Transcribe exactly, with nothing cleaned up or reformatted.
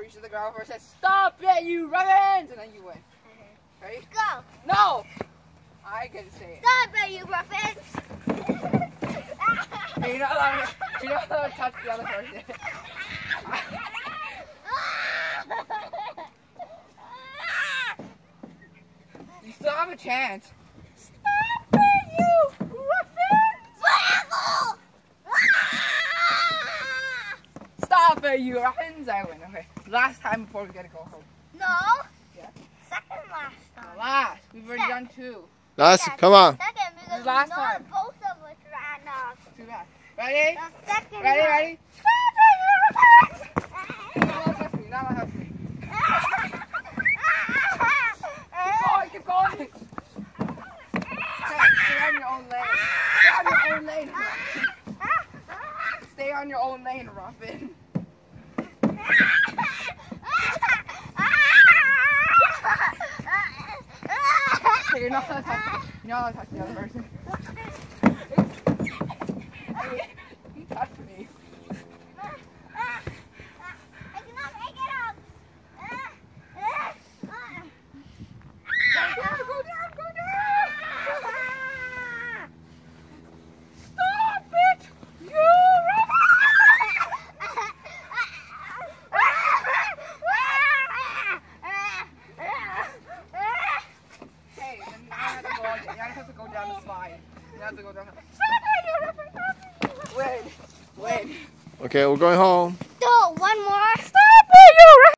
reach to the ground first and stop it, you ruffins! And then you win. Ready? Go. No! I get to say it. Stop it, you ruffins! Hey, you're not allowed to, you're not allowed to touch the other person. You still have a chance. Stop it, you ruffins! Stop it, you ruffins! I win. Okay. Last time before we gotta go home. No. Yeah. Second last time. Last. We've already Second. done two. Last, Second. come on. Second, because Last we know time. both of us ran off. Too bad. Ready? The second Ready, one. ready? Not allowed to touch me, not allowed to touch me. Keep going, keep going. Okay, stay on your own lane. Stay on your own lane, Ruffin. Stay on your own lane, Ruffin. Okay, you're not allowed to touch me. You're not allowed to touch the other person. Hey, you touched me. I cannot make it up. Go down, go down, go down! Stop it! You Hey, then now I have to go on, you have to go down the slide. You have to go down the Stop it, you ruffin, stop it! Win, win. Okay, we're going home. No, one more. Stop it, you